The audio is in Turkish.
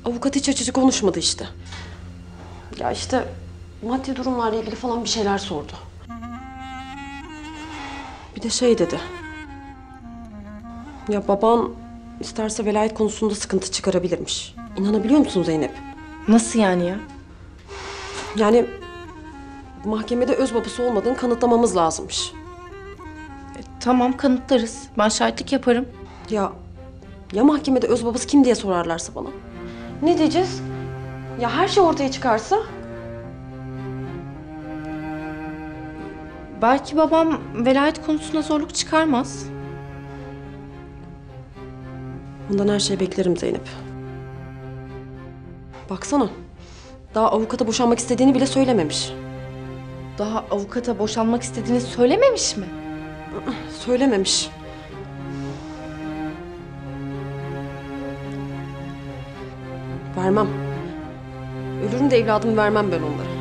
Avukat hiç açıcı konuşmadı işte. Ya işte maddi durumlarla ilgili falan bir şeyler sordu. Bir de şey dedi. Ya baban isterse velayet konusunda sıkıntı çıkarabilirmiş. İnanabiliyor musun Zeynep? Nasıl yani ya? Yani mahkemede öz babası olmadığını kanıtlamamız lazımmış. Tamam, kanıtlarız. Ben şahitlik yaparım. Ya mahkemede öz babası kim diye sorarlarsa bana? Ne diyeceğiz? Ya her şey ortaya çıkarsa? Belki babam velayet konusunda zorluk çıkarmaz. Ondan her şeyi beklerim Zeynep. Baksana. Daha avukata boşanmak istediğini bile söylememiş. Daha avukata boşanmak istediğini söylememiş mi? Söylememiş. Vermem. Ölürüm de evladımı vermem ben onlara.